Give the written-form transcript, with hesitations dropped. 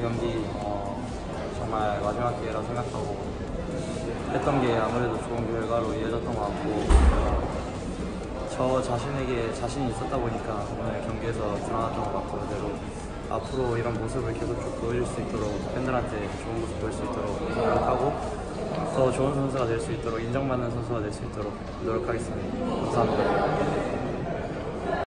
경기 정말 마지막 기회라 생각하고 했던 게 아무래도 좋은 결과로 이어졌던 것 같고 저 자신에게 자신이 있었다 보니까 오늘 경기에서 드러났던 것 같고 그대로 앞으로 이런 모습을 계속 쭉 보여줄 수 있도록 팬들한테 좋은 모습 보일 수 있도록 노력하고 더 좋은 선수가 될 수 있도록 인정받는 선수가 될 수 있도록 노력하겠습니다. 감사합니다.